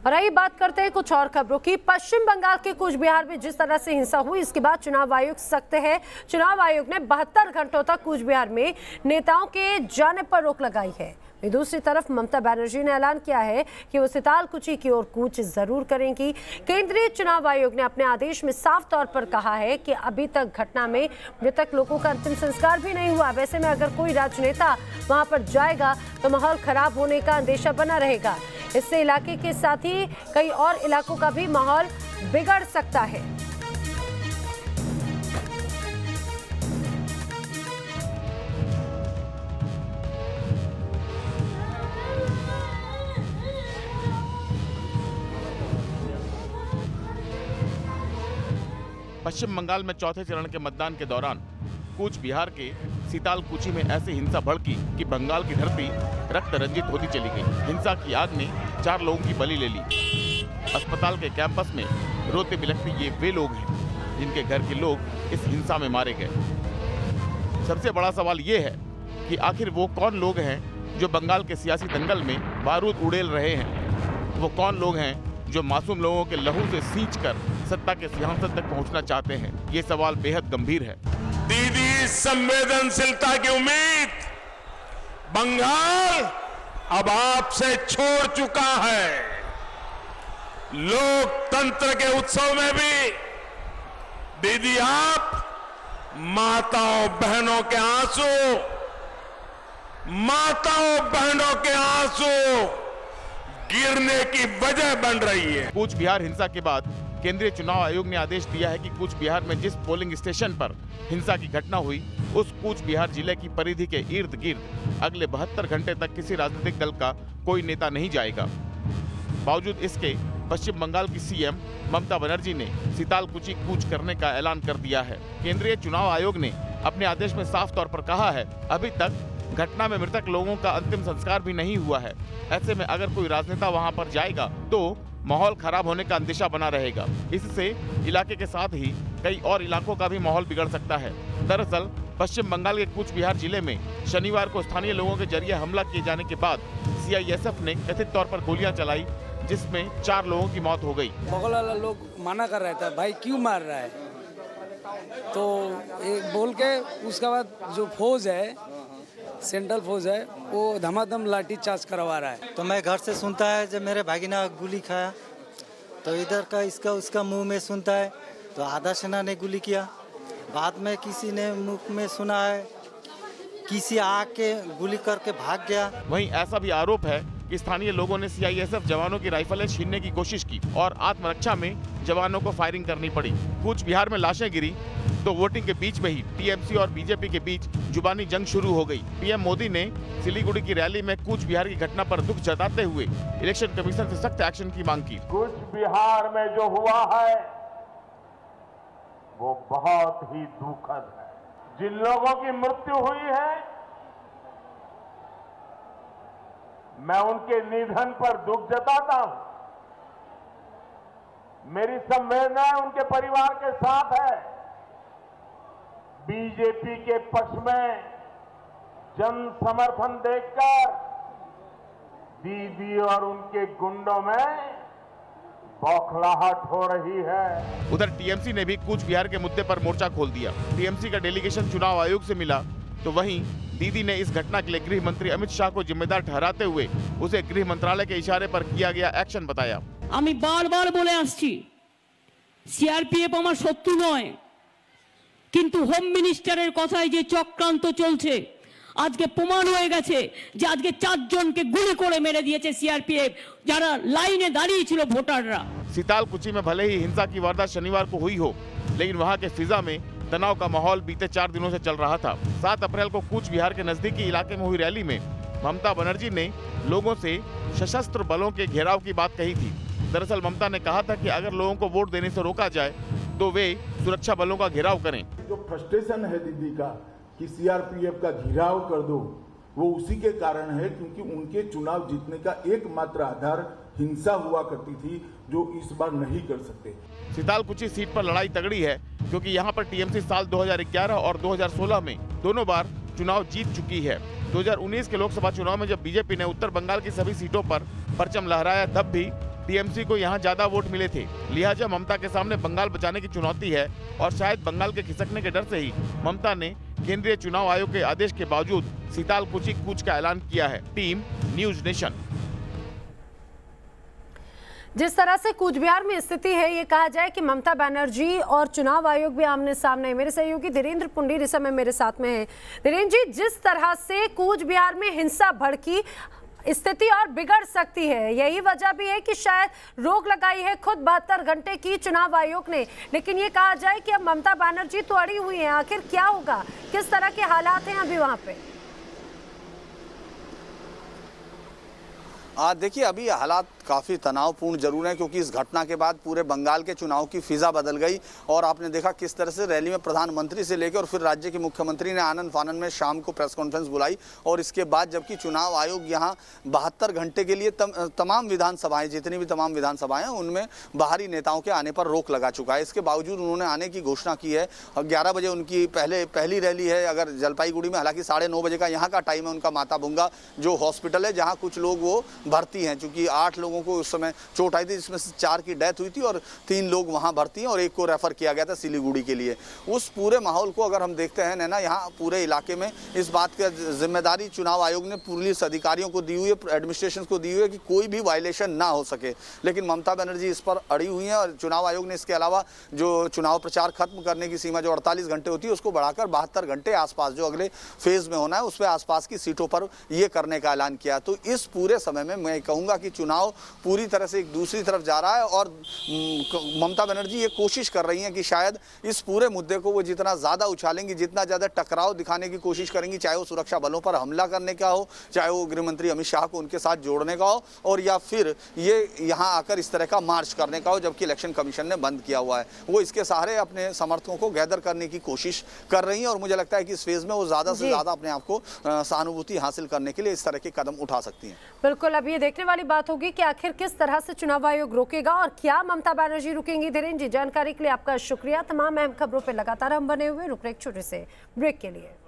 और आइए बात करते हैं कुछ और खबरों की। पश्चिम बंगाल के कूच बिहार में जिस तरह से हिंसा हुई, इसके बाद चुनाव आयोग सख्त है। चुनाव आयोग ने 72 घंटों तक कूच बिहार में नेताओं के जाने पर रोक लगाई है। दूसरी तरफ ममता बनर्जी ने ऐलान किया है कि वो सितालकुची की ओर कूच जरूर करेंगी। केंद्रीय चुनाव आयोग ने अपने आदेश में साफ तौर पर कहा है कि अभी तक घटना में मृतक लोगों का अंतिम संस्कार भी नहीं हुआ। वैसे में अगर कोई राजनेता वहां पर जाएगा तो माहौल खराब होने का अंदेशा बना रहेगा। इससे इलाके के साथ ही कई और इलाकों का भी माहौल बिगड़ सकता है। पश्चिम बंगाल में चौथे चरण के मतदान के दौरान कूच बिहार के सितालकुची में ऐसी हिंसा भड़की कि बंगाल की धरती रक्त रंजित होती चली गई। हिंसा की आग ने 4 लोगों की बलि ले ली। अस्पताल के कैंपस में रोते बिलखते ये वे लोग हैं जिनके घर के लोग इस हिंसा में मारे गए। सबसे बड़ा सवाल ये है कि आखिर वो कौन लोग हैं जो बंगाल के सियासी दंगल में बारूद उड़ेल रहे हैं। वो कौन लोग हैं जो मासूम लोगों के लहू से सींचकर सत्ता के सिंहासन तक पहुंचना चाहते हैं। ये सवाल बेहद गंभीर है। दीदी संवेदनशीलता की उम्मीद बंगाल अब आपसे छोड़ चुका है। लोकतंत्र के उत्सव में भी दीदी आप माताओं बहनों के आंसू गिरने की वजह बन रही है। कूच बिहार हिंसा के बाद केंद्रीय चुनाव आयोग ने आदेश दिया है कि कूच बिहार में जिस पोलिंग स्टेशन पर हिंसा की घटना हुई, उस कूच बिहार जिले की परिधि के इर्द गिर्द अगले 72 घंटे तक किसी राजनीतिक दल का कोई नेता नहीं जाएगा। बावजूद इसके पश्चिम बंगाल की सीएम ममता बनर्जी ने सितालकुची कूच करने का ऐलान कर दिया है। केंद्रीय चुनाव आयोग ने अपने आदेश में साफ तौर पर कहा है, अभी तक घटना में मृतक लोगों का अंतिम संस्कार भी नहीं हुआ है। ऐसे में अगर कोई राजनेता वहां पर जाएगा तो माहौल खराब होने का अंदेशा बना रहेगा। इससे इलाके के साथ ही कई और इलाकों का भी माहौल बिगड़ सकता है। दरअसल पश्चिम बंगाल के कूच बिहार जिले में शनिवार को स्थानीय लोगों के जरिए हमला किए जाने के बाद सीआईएसएफ ने कथित तौर पर गोलियां चलाई, जिसमें 4 लोगों की मौत हो गई। बगल वाला लोग मना कर रहा था, भाई क्यों मार रहा है, तो एक बोल के उसके बाद जो फौज है, सेंट्रल फौज है, वो धमाधम लाठी चार्ज करवा रहा है। तो मैं घर से सुनता है जब मेरे भागीना गोली खाया, तो इधर का इसका उसका मुंह में सुनता है, तो आधा सेना ने गोली किया। बाद में किसी ने मुख में सुना है, किसी आके गोली करके भाग गया। वहीं ऐसा भी आरोप है कि स्थानीय लोगों ने सीआईएसएफ जवानों की राइफलें छीनने की कोशिश की और आत्मरक्षा में जवानों को फायरिंग करनी पड़ी। कूच बिहार में लाशें गिरी तो वोटिंग के बीच में ही टीएमसी और बीजेपी के बीच जुबानी जंग शुरू हो गई। पीएम मोदी ने सिलीगुड़ी की रैली में कूच बिहार की घटना पर दुख जताते हुए इलेक्शन कमीशन से सख्त एक्शन की मांग की। कूच बिहार में जो हुआ है वो बहुत ही दुखद है। जिन लोगों की मृत्यु हुई है, मैं उनके निधन पर दुख जताता हूं। मेरी संवेदना उनके परिवार के साथ है। बीजेपी के पक्ष में जन समर्थन देखकर दीदी और उनके गुंडों में बौखलाहट हो रही है। उधर टीएमसी ने भी कूच बिहार के मुद्दे पर मोर्चा खोल दिया। टीएमसी का डेलीगेशन चुनाव आयोग से मिला, तो वहीं दीदी ने इस घटना के लिए गृह मंत्री अमित शाह को जिम्मेदार ठहराते हुए उसे गृह मंत्रालय के इशारे पर किया गया एक्शन बताया। আমি বারবার বলে আসছি, সিআরপিএফ আমার শত্রু নয়, কিন্তু হোম মিনিস্টারের কথায় যে চক্রান্ত চলছে আজকে প্রমাণ হয়ে গেছে যে আজকে 4 জনকে গুলি করে মেরে দিয়েছে সিআরপিএফ, যারা লাইনে দাঁড়িয়ে ছিল ভোটাররা। सितालकुची में भले ही हिंसा की वारदात शनिवार को हुई हो, लेकिन वहां के फिजा में तनाव का माहौल बीते 4 दिनों से चल रहा था। 7 अप्रैल को कूच बिहार के नजदीकी इलाके में हुई रैली में ममता बनर्जी ने लोगों से सशस्त्र बलों के घेराव की बात कही थी। दरअसल ममता ने कहा था कि अगर लोगों को वोट देने से रोका जाए तो वे सुरक्षा बलों का घेराव करें। जो फ्रस्ट्रेशन है दीदी का कि सीआरपीएफ का घेराव कर दो, वो उसी के कारण है क्योंकि उनके चुनाव जीतने का एकमात्र आधार हिंसा हुआ करती थी, जो इस बार नहीं कर सकते। सितालकुची सीट पर लड़ाई तगड़ी है क्योंकि यहाँ पर टीएमसी साल 2011 और 2016 में दोनों बार चुनाव जीत चुकी है। 2019 के लोकसभा चुनाव में जब बीजेपी ने उत्तर बंगाल की सभी सीटों पर परचम लहराया, तब भी टीएमसी को यहां ज्यादा वोट मिले थे, लिहाजा ममता के सामने बंगाल बचाने की चुनौती है और शायद बंगाल के खिसकने के डर से ही ममता ने केंद्रीय चुनाव आयोग के आदेश के बावजूद सीतालकुची कूच का ऐलान किया है। Team News Nation. जिस तरह से कूच बिहार में स्थिति है, ये कहा जाए कि ममता बनर्जी और चुनाव आयोग भी आमने सामने है। मेरे सहयोगी धीरेन्द्र पुंडीर इस समय मेरे साथ में है। धीरेन्द्र जी, जिस तरह से कूच बिहार में हिंसा भड़की, स्थिति और बिगड़ सकती है, यही वजह भी है कि शायद रोक लगाई है खुद 72 घंटे की चुनाव आयोग ने। लेकिन ये कहा जाए कि अब ममता बनर्जी तो अड़ी हुई हैं, आखिर क्या होगा, किस तरह के हालात हैं अभी वहां पे? देखिए, अभी हालात काफ़ी तनावपूर्ण जरूर है, क्योंकि इस घटना के बाद पूरे बंगाल के चुनाव की फिजा बदल गई और आपने देखा किस तरह से रैली में प्रधानमंत्री से लेकर और फिर राज्य के मुख्यमंत्री ने आनंद फानन में शाम को प्रेस कॉन्फ्रेंस बुलाई। और इसके बाद जबकि चुनाव आयोग यहाँ 72 घंटे के लिए तमाम विधानसभाएं, जितनी भी तमाम विधानसभाएं हैं, उनमें बाहरी नेताओं के आने पर रोक लगा चुका है। इसके बावजूद उन्होंने आने की घोषणा की है। 11 बजे उनकी पहली रैली है अगर जलपाईगुड़ी में, हालांकि 9:30 बजे का यहाँ का टाइम है उनका माता बुंगा जो हॉस्पिटल है, जहाँ कुछ लोग वो भर्ती हैं, चूंकि 8 लोगों को उस समय चोट आई थी, जिसमें से 4 की डेथ हुई थी और 3 लोग वहां भर्ती हैं और 1 को रेफर किया गया था सिलीगुड़ी के लिए। उस पूरे माहौल को अगर हम देखते हैं नैना, यहाँ पूरे इलाके में इस बात की जिम्मेदारी चुनाव आयोग ने पुलिस अधिकारियों को दी हुई है, एडमिनिस्ट्रेशन को दी हुई है कि कोई भी वायलेशन ना हो सके। लेकिन ममता बनर्जी इस पर अड़ी हुई हैं और चुनाव आयोग ने इसके अलावा जो चुनाव प्रचार खत्म करने की सीमा जो 48 घंटे होती है उसको बढ़ाकर 72 घंटे आसपास, जो अगले फेज में होना है उस पर आसपास की सीटों पर यह करने का ऐलान किया। तो इस पूरे समय में मैं कहूंगा कि चुनाव पूरी तरह से एक दूसरी तरफ जा रहा है और ममता बनर्जी ये कोशिश कर रही हैं कि शायद इस पूरे मुद्दे को वो जितना ज़्यादा उछालेंगी, जितना ज़्यादा टकराव दिखाने की कोशिश करेंगी, चाहे वो सुरक्षा बलों पर हमला करने का हो, चाहे वो गृहमंत्री अमित शाह को उनके साथ जोड़ने का हो, और या फिर ये यहाँ आकर इस तरह का मार्च करने का हो, जबकि इलेक्शन कमीशन ने बंद किया हुआ है। वो इसके सहारे अपने समर्थकों को गैदर करने की कोशिश कर रही हैं और मुझे लगता है कि इस फेज में वो ज़्यादा से ज़्यादा अपने आप को सहानुभूति हासिल करने के लिए इस तरह के कदम उठा सकती हैं। बिल्कुल, अब ये देखने वाली बात होगी कि आखिर किस तरह से चुनाव आयोग रोकेगा और क्या ममता बनर्जी रुकेंगी। धीरेन्द्र जी, जानकारी के लिए आपका शुक्रिया। तमाम अहम खबरों पर लगातार हम बने हुए, रुक रहे एक छोटे से ब्रेक के लिए।